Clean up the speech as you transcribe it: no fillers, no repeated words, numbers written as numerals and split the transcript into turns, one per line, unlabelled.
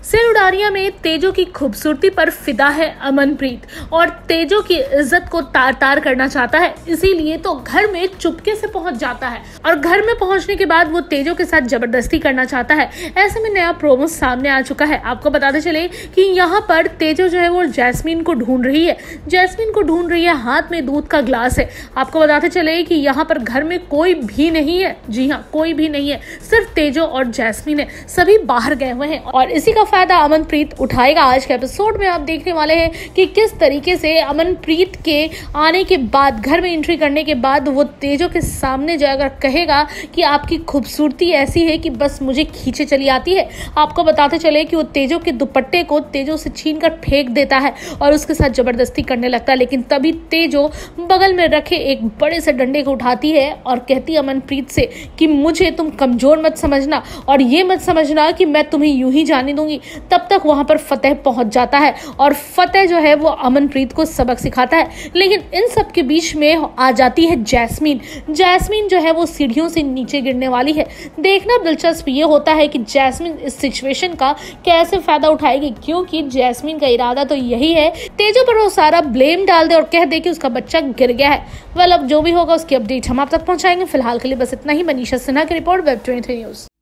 सिलुडारिया में तेजो की खूबसूरती पर फिदा है अमनप्रीत और तेजो की इज्जत को तार तार करना चाहता है, इसीलिए तो घर में चुपके से पहुंच जाता है और घर में पहुंचने के बाद वो तेजो के साथ जबरदस्ती करना चाहता है। ऐसे में नया प्रोमो सामने आ चुका है। आपको बताते चले कि यहाँ पर तेजो जो है वो जैस्मीन को ढूंढ रही है, हाथ में दूध का ग्लास है। आपको बताते चले कि यहाँ पर घर में कोई भी नहीं है, जी हाँ कोई भी नहीं है, सिर्फ तेजो और जैस्मीन है, सभी बाहर गए हुए हैं और इसी का फायदा अमनप्रीत उठाएगा। आज के एपिसोड में आप देखने वाले हैं कि किस तरीके से अमनप्रीत के आने के बाद, घर में एंट्री करने के बाद वो तेजो के सामने जाकर कहेगा कि आपकी खूबसूरती ऐसी है कि बस मुझे खींचे चली आती है। आपको बताते चले कि वो तेजो के दुपट्टे को तेजो से छीन कर फेंक देता है और उसके साथ जबरदस्ती करने लगता है, लेकिन तभी तेजो बगल में रखे एक बड़े से डंडे को उठाती है और कहती है अमनप्रीत से कि मुझे तुम कमजोर मत समझना और ये मत समझना कि मैं तुम्हें यूं ही जाने दूंगी। तब तक वहां पर फतेह पहुंच जाता है और फतेह जो है वो अमनप्रीत को सबक सिखाता है, लेकिन इन सब के बीच में आ जाती है जैस्मीन जो है वो सीढ़ियों से नीचे गिरने वाली है। देखना दिलचस्प ये होता है कि जैस्मीन इस सिचुएशन का कैसे फायदा उठाएगी, क्योंकि जैस्मीन का इरादा तो यही है तेजो पर वो सारा ब्लेम डाल दे और कह दे कि उसका बच्चा गिर गया है। वेल, अब जो भी होगा उसकी अपडेट हम आप तक पहुंचाएंगे। फिलहाल के लिए बस इतना ही। मनीषा सिन्हा की रिपोर्ट, वेब 23 न्यूज।